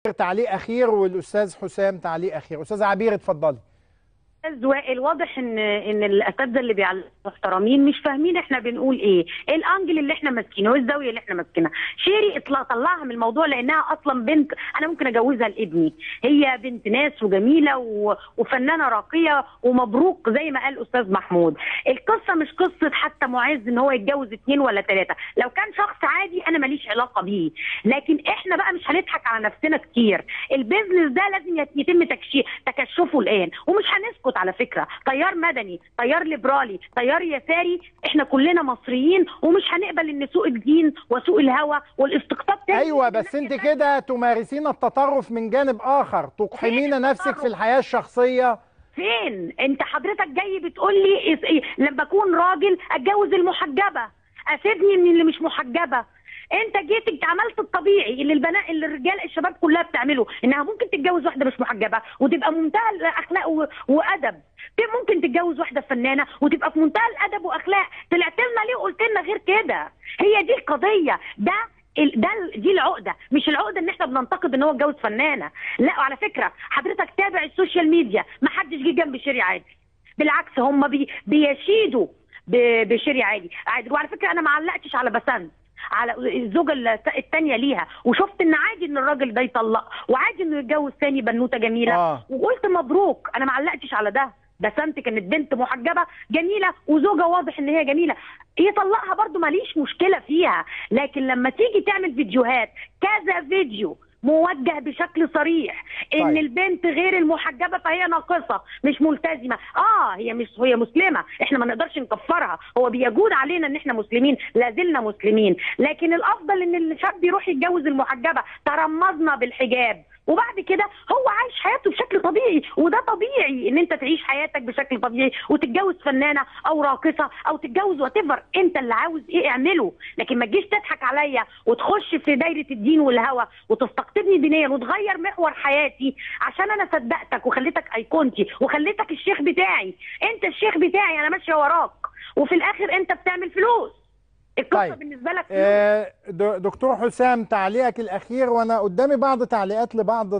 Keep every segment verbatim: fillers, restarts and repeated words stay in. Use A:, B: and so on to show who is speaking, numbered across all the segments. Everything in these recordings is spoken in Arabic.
A: تعليق اخير والاستاذ حسام تعليق اخير. استاذ عبير اتفضلي.
B: استاذ وائل، واضح ان ان الاساتذه اللي بيعلموا محترمين مش فاهمين احنا بنقول ايه، ايه الانجل اللي احنا ماسكينه، وايه الزاويه اللي احنا ماسكينها. شيري اطلع طلعها من الموضوع لانها اصلا بنت انا ممكن اجوزها لابني، هي بنت ناس وجميله و... وفنانه راقيه ومبروك زي ما قال استاذ محمود. القصه مش قصه حتى معز ان هو يتجوز اثنين ولا ثلاثه، لو كان شخص عادي انا ماليش علاقه بيه، لكن احنا بقى مش هنضحك على نفسنا كتير. البيزنس ده لازم يتم تكشيف تكشفه الان، ومش هنسكت على فكره. تيار مدني، تيار ليبرالي، تيار يساري، احنا كلنا مصريين ومش هنقبل ان سوء الدين وسوء الهوى والاستقطاب تاني.
A: ايوه بس انت كده تمارسين التطرف من جانب اخر، تقحمين نفسك في الحياه الشخصيه.
B: فين انت حضرتك جاي بتقول لي إيه لما اكون راجل اتجوز المحجبه، اسيبني من اللي مش محجبه؟ انت جيت انت عملت الطبيعي اللي البنات اللي الرجال الشباب كلها بتعمله، انها ممكن تتجوز واحده مش محجبه وتبقى منتهى الاخلاق وادب، ممكن تتجوز واحده فنانه وتبقى في منتهى الادب واخلاق. طلعت لنا ليه وقلت لنا غير كده؟ هي دي القضيه، ده ده دي العقده، مش العقده ان احنا بننتقد ان هو اتجوز فنانه. لا، وعلى فكره حضرتك تابع السوشيال ميديا، ما حدش جه جنب شيري عادل، بالعكس هم بي بيشيدوا بشيري عادل عادل. وعلى فكره انا ما علقتش على بسنت، على الزوجه الثانيه ليها، وشفت ان عادي ان الراجل ده يطلق وعادي انه يتجوز ثاني بنوته جميله آه. وقلت مبروك، انا ما علقتش على ده. بسنت كانت بنت محجبه جميله وزوجه واضح ان هي جميله، يطلقها برضو ماليش مشكله فيها. لكن لما تيجي تعمل فيديوهات كذا فيديو موجه بشكل صريح ان طيب. البنت غير المحجبه فهي ناقصه مش ملتزمه، اه هي مش هي مسلمه، احنا ما نقدرش نكفرها، هو بيجود علينا ان احنا مسلمين، لا زلنا مسلمين، لكن الافضل ان الشاب يروح يتجوز المحجبه، ترمزنا بالحجاب وبعد كده هو عايش حياته بشكل طبيعي، وده طبيعي ان انت تعيش حياتك بشكل طبيعي وتتجوز فنانه او راقصه او تتجوز واتيفر، انت اللي عاوز ايه اعمله، لكن ما تجيش تضحك عليا وتخش في دايره الدين والهوى وتستقطبني دينيا وتغير محور حياتي عشان انا صدقتك وخليتك ايقونتي وخليتك الشيخ بتاعي. انت الشيخ بتاعي، انا ماشيه وراك وفي الاخر انت بتعمل فلوس. القصه طيب. بالنسبه لك
A: آه دكتور حسام تعليقك الاخير، وانا قدامي بعض تعليقات لبعض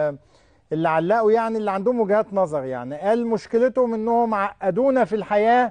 A: اللي علقوا، يعني اللي عندهم وجهات نظر، يعني قال مشكلتهم انهم عقدونا في الحياه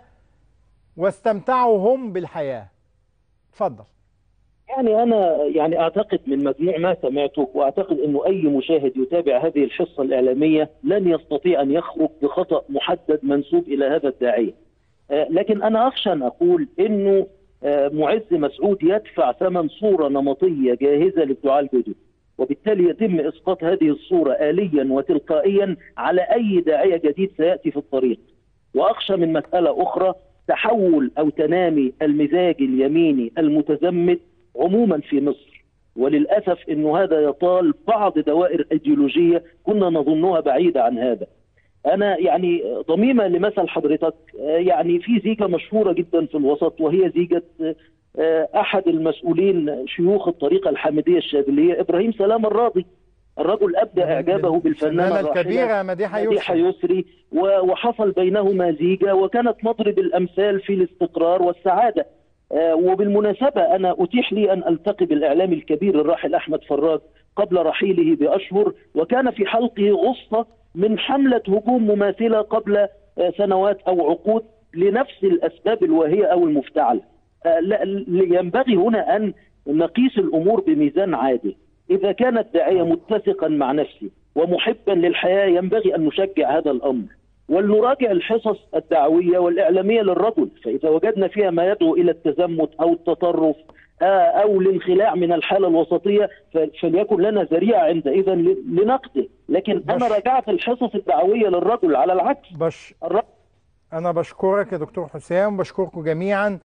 A: واستمتعوا هم بالحياه. اتفضل.
C: يعني انا يعني اعتقد من مجموع ما سمعته، واعتقد انه اي مشاهد يتابع هذه الحصه الاعلاميه لن يستطيع ان يخرج بخطا محدد منسوب الى هذا الداعيه. آه لكن انا اخشى ان اقول انه معز مسعود يدفع ثمن صورة نمطية جاهزة للدعاء الجدد، وبالتالي يتم إسقاط هذه الصورة آليا وتلقائيا على أي داعية جديد سيأتي في الطريق. وأخشى من مسألة أخرى، تحول أو تنامي المزاج اليميني المتزمت عموما في مصر، وللأسف أنه هذا يطال بعض دوائر أيديولوجية كنا نظنها بعيدة عن هذا. أنا يعني ضميمة لمثل حضرتك، يعني في زيجة مشهورة جدا في الوسط، وهي زيجة أحد المسؤولين شيوخ الطريقة الحامدية الشاذلية، إبراهيم سلام الراضي. الرجل أبدى إعجابه بالفنانة
A: الكبيرة مديحة يسري,
C: يسري وحصل بينهما زيجة، وكانت مضرب الأمثال في الاستقرار والسعادة. وبالمناسبة أنا أتيح لي أن ألتقي بالإعلامي الكبير الراحل أحمد فراج قبل رحيله بأشهر، وكان في حلقه غصة من حملة هجوم مماثلة قبل سنوات أو عقود لنفس الأسباب الواهية أو المفتعلة. ينبغي هنا أن نقيس الأمور بميزان عادل. إذا كان الداعية متسقا مع نفسه ومحبا للحياة ينبغي أن نشجع هذا الأمر، ولنراجع الحصص الدعوية والإعلامية للرجل، فإذا وجدنا فيها ما يدعو إلى التزمت أو التطرف أو الانخلاع من الحالة الوسطية فليكن لنا ذريعة عندئذ لنقده. لكن بش... أنا راجعت الحصص الدعوية للرجل على العكس.
A: بش... أنا بشكرك يا دكتور حسام، بشكركم جميعا.